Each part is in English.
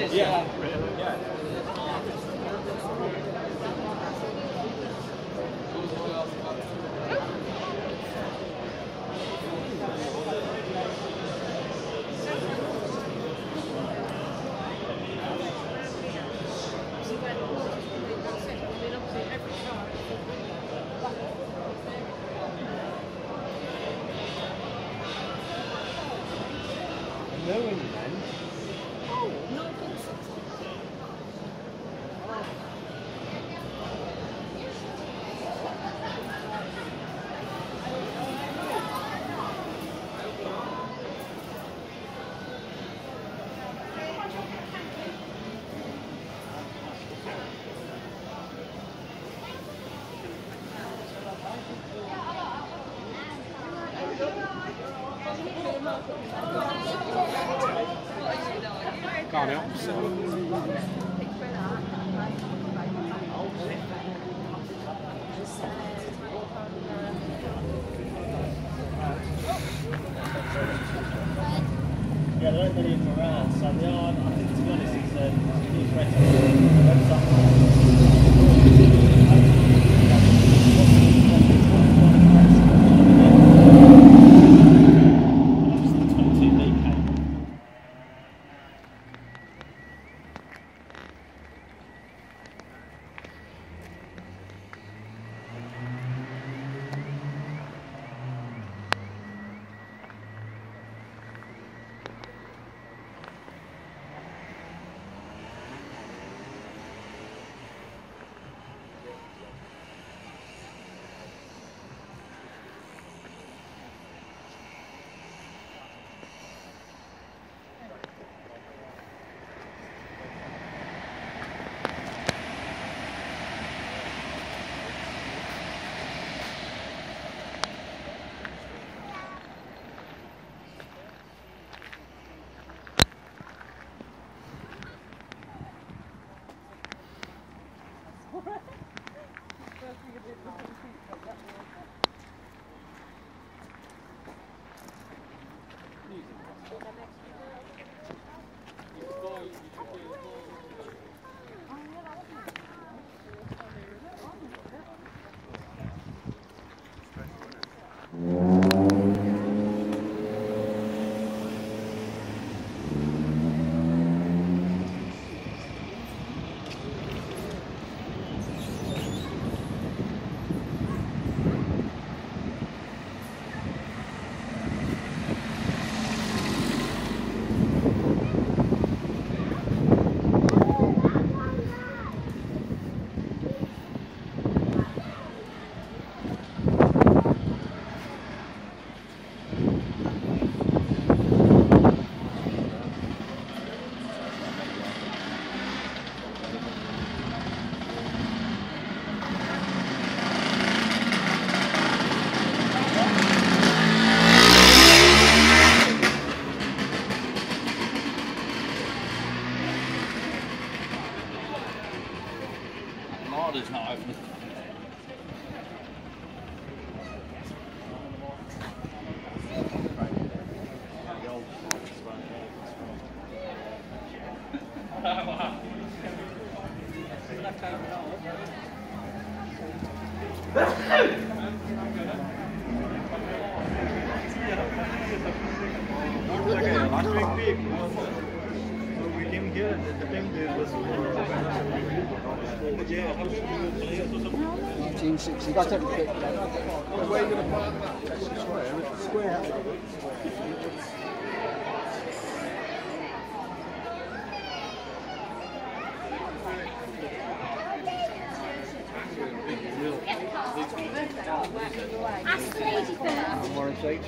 this. Yeah. Yeah. Can't help myself. Yeah, there aren't many of them around, so they are, I think to be honest, it's website. Larder's not open. You got to take a picture. Where are you going to park that? Square. Ask the lady first. More in seats.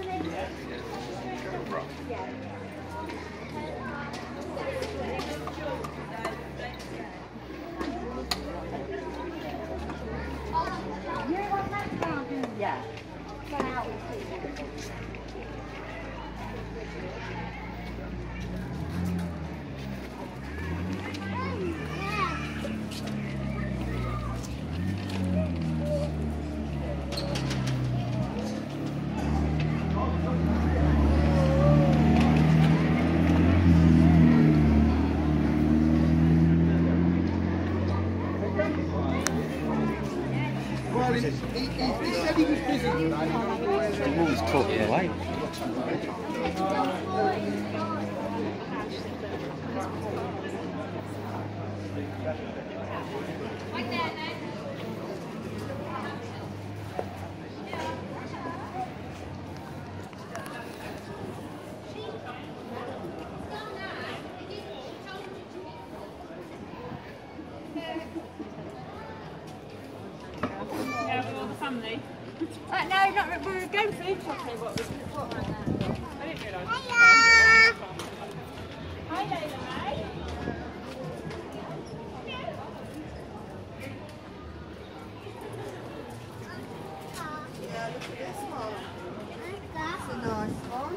Yeah. He said he was busy. I'm always talking away. Yeah, with all the family. No, not we're going food shopping. What I didn't realise. Hi, Layla, mate. Yeah, look at this one. That's a nice one.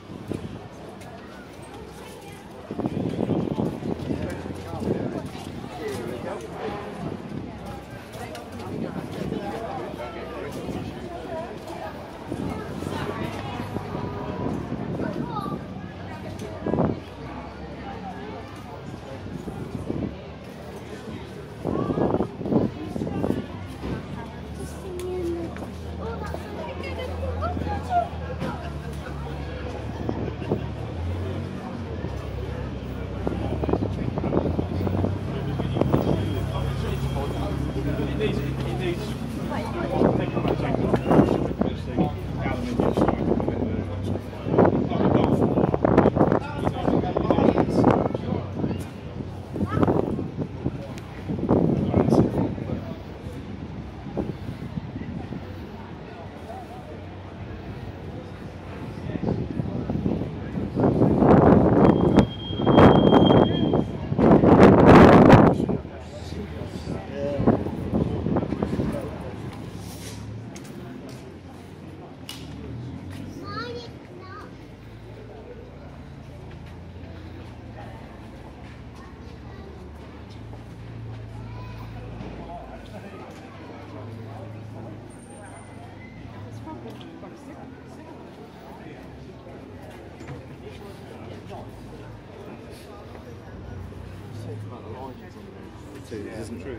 It isn't true.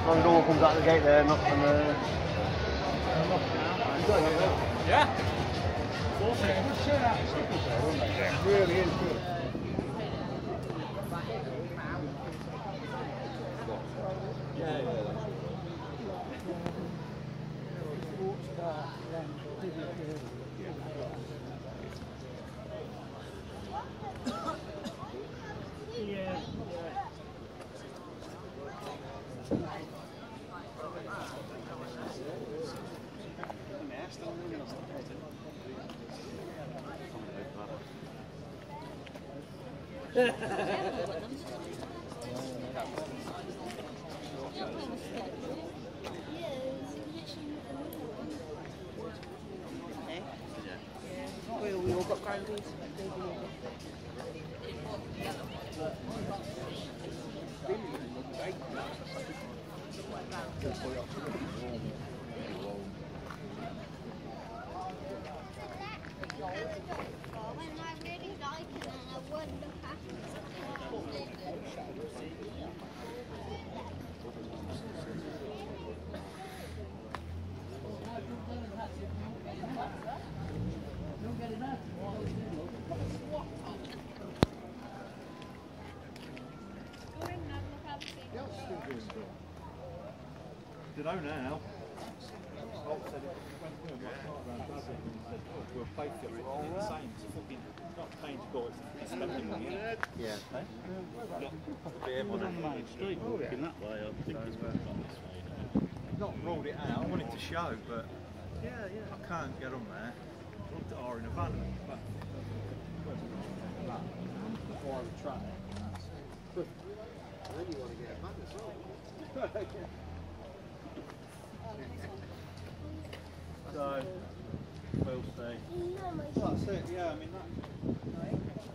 Front door comes out the gate there, not from the... Yeah. Really is good. We all got grounded. You know now. Holt said it went through my car around Brazil and he said, oh, we'll pay for it. It's the same. It's fucking not paying to go, it's spending money. Yeah. On the main street, walking that way, I think it's going this way. Not ruled it out, I want it to show, but I can't get on there. I looked at R in a van. But Before the track. And then you want to get a van as well. so, we'll see. That's it, yeah, I mean that.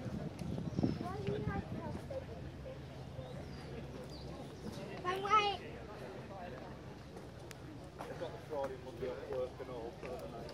Wait. I've got the Friday, Monday off work and all, so I don't know.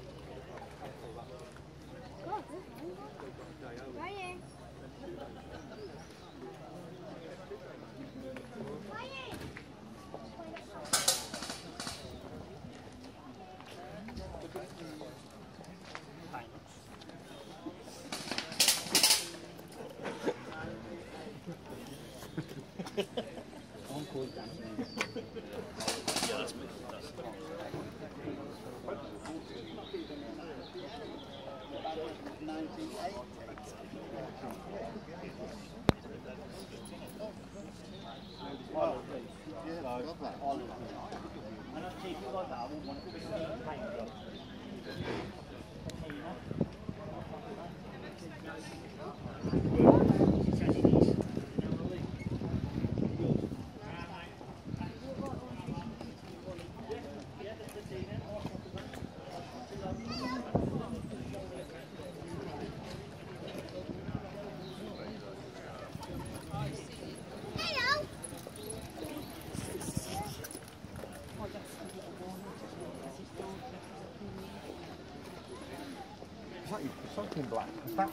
Something black. Back.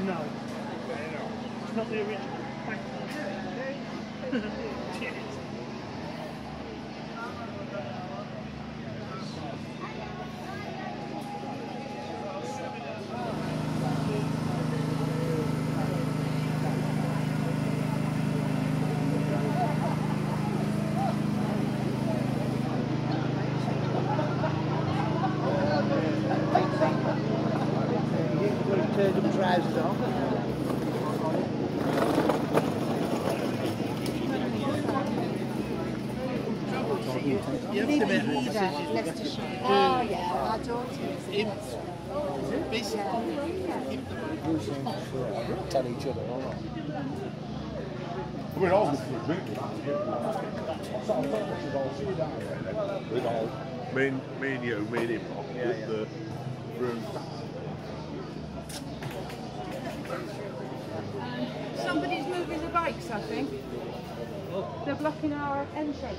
No. It's not the original. Cheers. Turned up trousers on. You need a Leicestershire. Oh yeah, our daughter is in Tell each other, all right. We're all good for me and you, me and him, with the room. Somebody's moving the bikes, I think. They're blocking our entrance.